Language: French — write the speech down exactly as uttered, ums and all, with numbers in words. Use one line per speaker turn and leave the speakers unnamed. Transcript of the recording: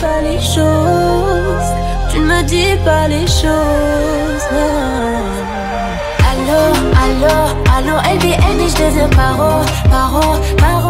pas les choses, tu ne me dis pas les choses. Allô, allô, allô, L B N et je deviens paro, paro, paro.